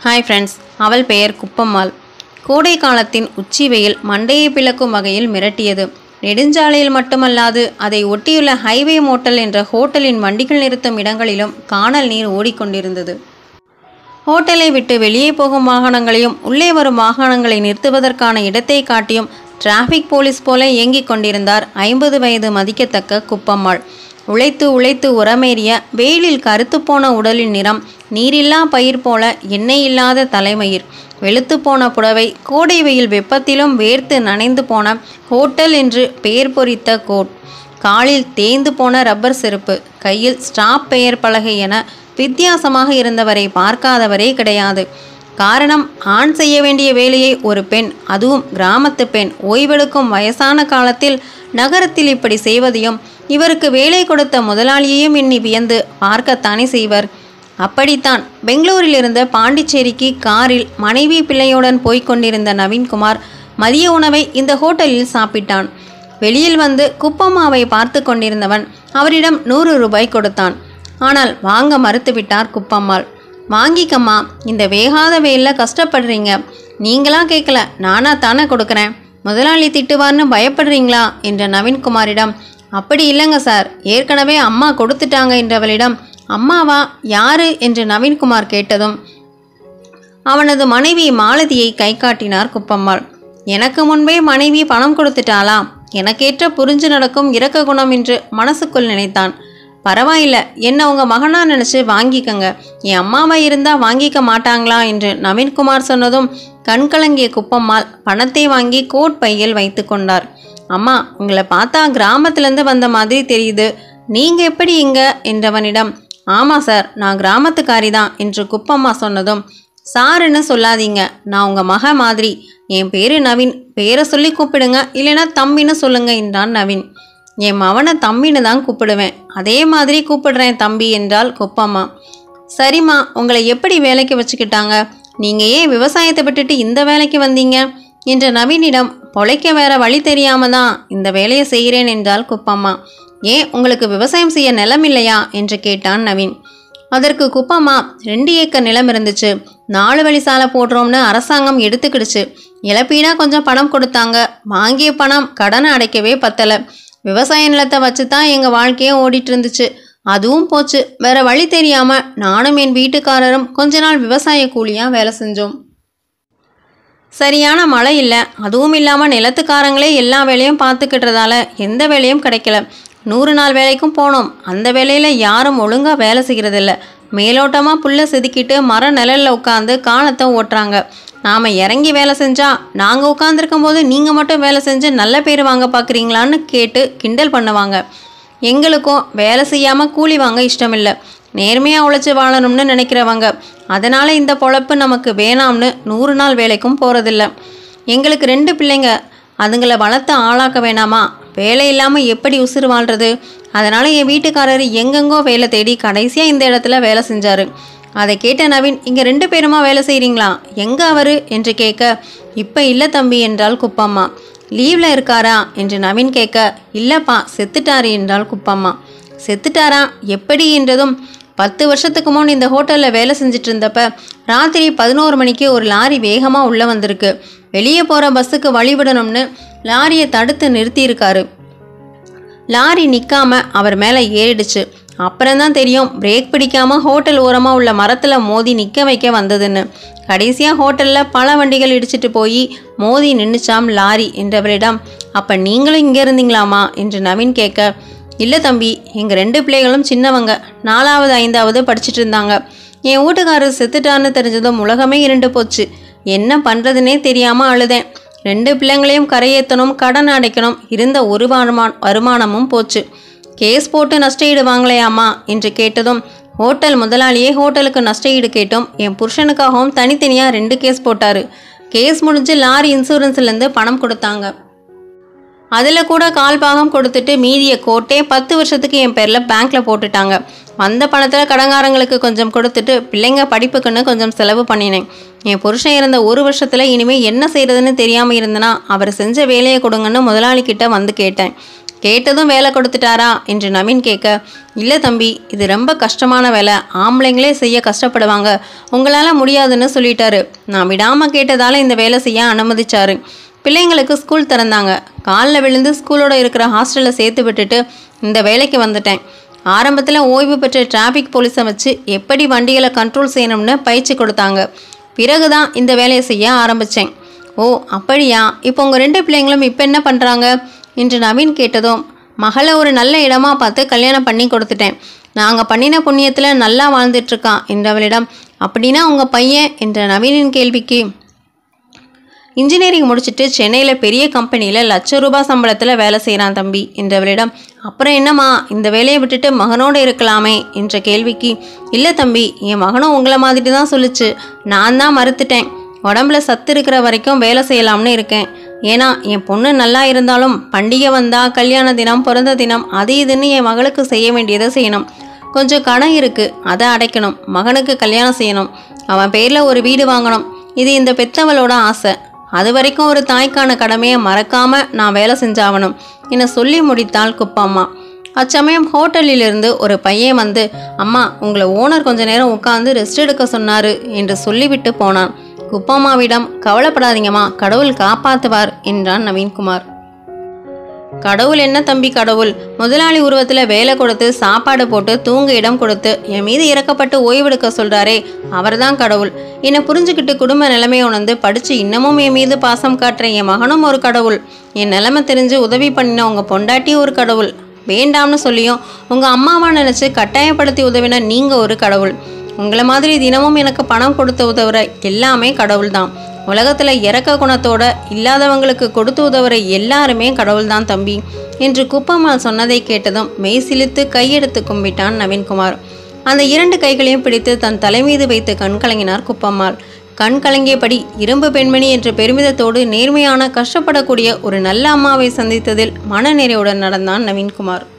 Hi friends, அவள் பெயர் குப்பம்மாள். கோடை காலத்தின் உச்சி வெயில் மண்டையை பிளக்கும் வகையில் மிரட்டியது. நெடுஞ்சாலையில் மட்டுமல்லாது அதை ஒட்டியுள்ள ஹைவே மோட்டல் என்ற ஹோட்டலின் வண்டிகள் நிறுத்தும் இடங்களிலும் கானல் நீர் ஓடிக்கொண்டிருந்தது. ஹோட்டலை விட்டு வெளியே போகும் வாகனங்களையும் உள்ளே வரும் வாகனங்களை நிறுத்துவதற்கான இடத்தை காட்டியும் டிராஃபிக் போலீஸ் போல இயங்கிக் கொண்டிருந்தார் 50 வயது மதிக்கத்தக்க குப்பம்மாள். உழைத்து உழைத்து உரமேறிய வெயிலில் கருத்து போன உடலின் நிறம், நீரில்லா பயிர் போல எண்ணெய் இல்லாத தலைமயிர், வெளுத்து போன புடவை, கோடை வெயில் வெப்பத்திலும் வேர்த்து நனைந்து போன ஹோட்டல் என்று பெயர் பொறித்த கோட், காலில் தேய்ந்து போன ரப்பர் செருப்பு, கையில் ஸ்டாப் பெயர் பலகை என வித்தியாசமாக இருந்தவரை பார்க்காதவரே கிடையாது. காரணம், ஆண் செய்ய வேண்டிய வேலையை ஒரு பெண், அதுவும் கிராமத்து பெண், ஓய்வெடுக்கும் வயசான காலத்தில் நகரத்தில் இப்படி செய்வதையும் இவருக்கு வேலை கொடுத்த முதலாளியையும் எண்ணி வியந்து பார்க்கத்தானே செய்வர். அப்படித்தான் பெங்களூரில் இருந்த பாண்டிச்சேரிக்கு காரில் மனைவி பிள்ளையுடன் போய்க் கொண்டிருந்த நவீன்குமார் மதிய உணவை இந்த ஹோட்டலில் சாப்பிட்டான். வெளியில் வந்து குப்பம்மாவை பார்த்து கொண்டிருந்தவன் அவரிடம் 100 ரூபாய் கொடுத்தான். ஆனால் வாங்க மறுத்துவிட்டார் குப்பம்மாள். வாங்கிக்கம்மா, இந்த வேகாத வெயிலில் கஷ்டப்படுறீங்க, நீங்களா கேட்கல, நானா தானே கொடுக்குறேன், முதலாளி திட்டுவார்னு பயப்படுறீங்களா என்ற நவீன்குமாரிடம், அப்படி இல்லைங்க சார், ஏற்கனவே அம்மா கொடுத்துட்டாங்க என்றவளிடம், அம்மாவா, யாரு என்று நவீன்குமார் கேட்டதும் அவனது மனைவி மாலதியை கை காட்டினார் குப்பம்மாள். எனக்கு முன்பே மனைவி பணம் கொடுத்துட்டாளா, எனக்கேற்ற புரிஞ்சு நடக்கும் இரக்க குணம் என்று மனசுக்குள் நினைத்தான். பரவாயில்ல, என்ன உங்கள் மகனா நினச்சி வாங்கிக்கங்க, என் அம்மாவை இருந்தால் வாங்கிக்க மாட்டாங்களா என்று நவீன்குமார் சொன்னதும் கண்கலங்கிய குப்பம்மாள் பணத்தை வாங்கி கோட் பையில் வைத்து கொண்டார். அம்மா, உங்களை பார்த்தா கிராமத்துலேருந்து வந்த மாதிரி தெரியுது, நீங்கள் எப்படி இங்கே என்றவனிடம், ஆமாம் சார், நான் கிராமத்துக்காரி தான் என்று குப்பம்மா சொன்னதும், சாருன்னு சொல்லாதீங்க, நான் உங்கள் மக மாதிரி, என் பேர் நவீன், பேரை சொல்லி கூப்பிடுங்க, இல்லைன்னா தம்பின்னு சொல்லுங்க என்றான் நவீன். என் மவனை தம்பின்னு தான் கூப்பிடுவேன், அதே மாதிரி கூப்பிடுறேன் தம்பி என்றால் குப்பம்மா. சரிம்மா, உங்களை எப்படி வேலைக்கு வச்சுக்கிட்டாங்க, நீங்கள் ஏன் விவசாயத்தை விட்டுட்டு இந்த வேலைக்கு வந்தீங்க என்ற நவீனிடம், பொழைக்க வேற வழி தெரியாம தான் இந்த வேலையை செய்கிறேன் என்றால் குப்பம்மா. ஏன் உங்களுக்கு விவசாயம் செய்ய நிலம் இல்லையா என்று கேட்டான் நவீன். அதற்கு குப்பம்மா, 2 ஏக்கர் நிலம் இருந்துச்சு, 4 வழி சாலை போடுறோம்னு அரசாங்கம் எடுத்துக்கிடுச்சு, இழப்பீடா கொஞ்சம் பணம் கொடுத்தாங்க, வாங்கிய பணம் கடனை அடைக்கவே பத்தலை, விவசாய நிலத்தை வச்சு தான் எங்கள் வாழ்க்கையே ஓடிட்டு இருந்துச்சு, அதுவும் போச்சு, வேற வழி தெரியாமல் நானும் என் வீட்டுக்காரரும் கொஞ்ச நாள் விவசாய கூலியாக வேலை செஞ்சோம். சரியான மழை இல்லை, அதுவும் இல்லாமல் நிலத்துக்காரங்களே எல்லா வேலையும் பார்த்துக்கிட்டதால எந்த வேலையும் கிடைக்கல. 100 நாள் வேலைக்கும் போனோம், அந்த வேலையில் யாரும் ஒழுங்காக வேலை செய்கிறதில்ல, மேலோட்டமாக புல்லை செதுக்கிட்டு மர நிழலில் உட்காந்து காலத்தை ஓட்டுறாங்க. நாம் இறங்கி வேலை செஞ்சால் நாங்கள் உட்காந்துருக்கும் போது நீங்கள் மட்டும் வேலை செஞ்சு நல்ல பேர் வாங்க பார்க்குறீங்களான்னு கேட்டு கிண்டல் பண்ணுவாங்க. எங்களுக்கும் வேலை செய்யாமல் கூலி வாங்க இஷ்டமில்லை, நேர்மையாக உழைச்சி வாழணும்னு நினைக்கிறவங்க, அதனால் இந்த பொழப்பு நமக்கு வேணாம்னு 100 நாள் வேலைக்கும் போகிறதில்ல. எங்களுக்கு 2 பிள்ளைங்க, அதுங்களை வளர்த்து ஆளாக்க வேணாமா, வேலை இல்லாமல் எப்படி உசுறு வாழ்கிறது, அதனால் என் வீட்டுக்காரர் எங்கெங்கோ வேலை தேடி கடைசியாக இந்த இடத்துல வேலை செஞ்சார். அதை கேட்ட நவீன், இங்கே 2 பேருமா வேலை செய்கிறீங்களா, எங்கே அவர் என்று கேட்க, இப்போ இல்லை தம்பி என்றால் குப்பம்மா. லீவில் இருக்காரா என்று நவீன் கேட்க, இல்லைப்பா செத்துட்டாரு என்றால் குப்பம்மா. செத்துட்டாரா, எப்படி என்றதும், 10 வருஷத்துக்கு முன் இந்த ஹோட்டலில் வேலை செஞ்சுட்டு இருந்தப்ப ராத்திரி 11 மணிக்கு ஒரு லாரி வேகமாக உள்ளே வந்திருக்கு, வெளியே போகிற பஸ்ஸுக்கு வழிவிடணும்னு லாரியை தடுத்து நிறுத்தியிருக்காரு, லாரி நிற்காம அவர் மேலே ஏறிடுச்சு, அப்புறம்தான் தெரியும் பிரேக் பிடிக்காமல் ஹோட்டல் ஓரமாக உள்ள மரத்தில் மோதி நிற்க வைக்க வந்ததுன்னு, கடைசியாக ஹோட்டலில் பல வண்டிகள் இடிச்சிட்டு போய் மோதி நின்றுச்சாம் லாரி என்றவரிடம், அப்போ நீங்களும் இங்கே இருந்தீங்களாமா என்று நவீன் கேட்க, இல்லை தம்பி, எங்கள் 2 பிள்ளைகளும் சின்னவங்க, 4வது 5வது படிச்சுட்டு இருந்தாங்க, என் வீட்டுக்காரர் செத்துட்டான்னு தெரிஞ்சதும் உலகமே இருண்டு போச்சு, என்ன பண்ணுறதுனே தெரியாமல் அழுதேன், 2 பிள்ளைங்களையும் கரையேற்றணும், கடன் அடைக்கணும், இருந்த ஒரு வருமானமும் போச்சு, கேஸ் போட்டு நஷ்டஈடு வாங்கலையாமா என்று கேட்டதும், ஹோட்டல் முதலாளியே ஹோட்டலுக்கு நஷ்டஈடு கேட்டும் என் புருஷனுக்காகவும் தனித்தனியாக 2 கேஸ் போட்டார், கேஸ் முடிஞ்சு லாரி இன்சூரன்ஸ்லேருந்து பணம் கொடுத்தாங்க, அதில் கூட 1/4 பாகம் கொடுத்துட்டு மீதியை கோட்டே 10 வருஷத்துக்கு என் பேரில் பேங்க்கில் போட்டுட்டாங்க, வந்த பணத்தில் கடங்காரங்களுக்கு கொஞ்சம் கொடுத்துட்டு பிள்ளைங்க படிப்புக்குன்னு கொஞ்சம் செலவு பண்ணினேன், என் புருஷன் இருந்த 1 வருஷத்தில் இனிமேல் என்ன செய்கிறதுன்னு தெரியாமல் இருந்தனா அவர் செஞ்ச வேலையை கொடுங்கன்னு முதலாளிக்கிட்ட வந்து கேட்டேன், கேட்டதும் வேலை கொடுத்துட்டாரா என்று நவீன் கேட்க, இல்லை தம்பி, இது ரொம்ப கஷ்டமான வேலை, ஆம்பளைங்களே செய்ய கஷ்டப்படுவாங்க, உங்களால் முடியாதுன்னு சொல்லிட்டாரு. நான் விடாமல் கேட்டதால் இந்த வேலை செய்ய அனுமதிச்சாரு. பிள்ளைங்களுக்கு ஸ்கூல் திறந்தாங்க. காலில் விழுந்து ஸ்கூலோட இருக்கிற ஹாஸ்டலில் சேர்த்து விட்டுட்டு இந்த வேலைக்கு வந்துட்டேன். ஆரம்பத்தில் ஓய்வு பெற்ற டிராஃபிக் போலீஸை வச்சு எப்படி வண்டிகளை கண்ட்ரோல் செய்யணும்னு பயிற்சி கொடுத்தாங்க. பிறகு தான் இந்த வேலையை செய்ய ஆரம்பித்தேன். ஓ அப்படியா, இப்போ உங்கள் 2 பிள்ளைங்களும் இப்போ என்ன பண்ணுறாங்க என்று நவீன் கேட்டதும், மகளை ஒரு நல்ல இடமா பார்த்து கல்யாணம் பண்ணி கொடுத்துட்டேன். நாங்கள் பண்ணின புண்ணியத்தில் நல்லா வாழ்ந்துட்டுருக்கான் என்றவளிடம், அப்படின்னா உங்கள் பையன் என்ற நவீனின் கேள்விக்கு, இன்ஜினியரிங் முடிச்சுட்டு சென்னையில் பெரிய கம்பெனியில் ₹1,00,000 சம்பளத்தில் வேலை செய்கிறான் தம்பி என்றவளிடம், அப்புறம் என்னம்மா இந்த வேலையை விட்டுட்டு மகனோடு இருக்கலாமே என்ற கேள்விக்கு, இல்லை தம்பி, என் மகனும் உங்களை மாதிரி தான் சொல்லிச்சு, நான் தான் மறுத்துட்டேன். உடம்புல சத்து இருக்கிற வரைக்கும் வேலை செய்யலாம்னு இருக்கேன். ஏன்னா என் பொண்ணு நல்லா இருந்தாலும் பண்டிகை வந்தால், கல்யாண தினம், பிறந்த தினம், அது இதுன்னு என் மகளுக்கு செய்ய வேண்டியதை செய்யணும். கொஞ்சம் கடன் இருக்குது, அதை அடைக்கணும். மகனுக்கு கல்யாணம் செய்யணும். அவன் பேரில் ஒரு வீடு வாங்கணும். இது இந்த பெத்தவளோட ஆசை. அது வரைக்கும் ஒரு தாய்க்கான கடமையை மறக்காமல் நான் வேலை செஞ்சாகணும் என சொல்லி முடித்தாள் குப்பம்மா. அச்சமயம் ஹோட்டலிலிருந்து ஒரு பையன் வந்து, அம்மா உங்களை ஓனர் கொஞ்ச நேரம் உட்காந்து ரெஸ்ட் எடுக்க சொன்னார் என்று சொல்லிவிட்டு போனான். குப்பம்மாவிடம், கவலைப்படாதீங்கம்மா, கடவுள் காப்பாற்றுவார் என்றான் நவீன்குமார். கடவுள் என்ன தம்பி கடவுள், முதலாளி உருவத்தில் வேலை கொடுத்து சாப்பாடு போட்டு தூங்க இடம் கொடுத்து என் மீது இறக்கப்பட்டு ஓய்வெடுக்க சொல்கிறாரே, அவர் தான் கடவுள். என்னை புரிஞ்சுக்கிட்டு குடும்ப நிலைமையை உணர்ந்து படித்து இன்னமும் என் மீது பாசம் காட்டுற என் மகனும் ஒரு கடவுள். என் நிலைமை தெரிஞ்சு உதவி பண்ணின உங்கள் பொண்டாட்டி ஒரு கடவுள். வேண்டாம்னு சொல்லியும் உங்கள் அம்மாவை நினச்சி கட்டாயப்படுத்தி உதவின நீங்கள் ஒரு கடவுள். உங்களை மாதிரி தினமும் எனக்கு பணம் கொடுத்து உதவுற எல்லாமே கடவுள் தான். உலகத்தில் இறக்க குணத்தோட இல்லாதவங்களுக்கு கொடுத்து உதவுற எல்லாருமே கடவுள் தான் தம்பி என்று குப்பம்மாள் சொன்னதை கேட்டதும் மெய் சிலித்து கையெடுத்து கும்பிட்டான் நவீன்குமார். அந்த 2 கைகளையும் பிடித்து தன் தலைமீது வைத்து கண் கலங்கினார் குப்பம்மாள். கண் கலங்கியபடி இரும்பு பெண்மணி என்ற பெருமிதத்தோடு நேர்மையான, கஷ்டப்படக்கூடிய ஒரு நல்ல அம்மாவை சந்தித்ததில் மன நிறைவுடன் நடந்தான் நவீன்குமார்.